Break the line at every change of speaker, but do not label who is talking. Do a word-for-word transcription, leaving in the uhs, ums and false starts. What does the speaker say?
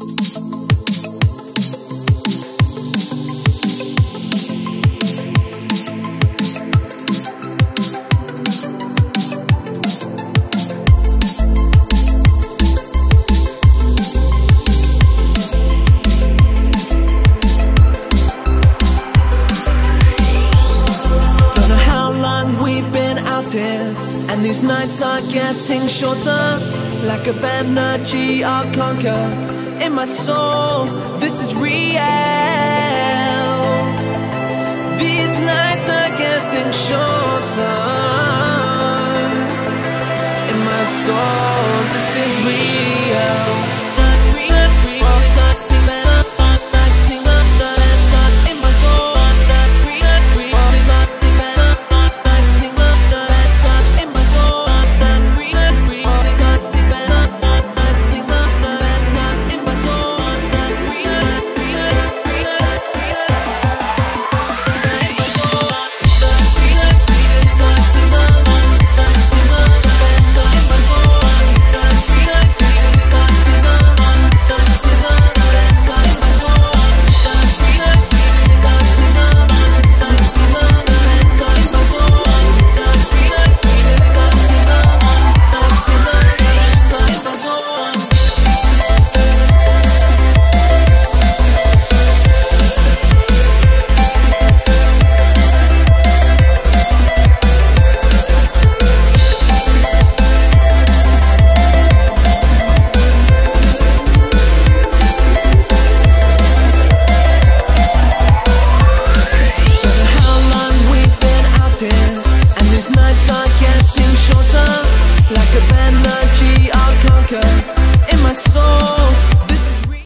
And these nights are getting shorter. Lack of energy I'll conquer. In my soul, this is real. These nights are getting shorter. In my soul, this is real.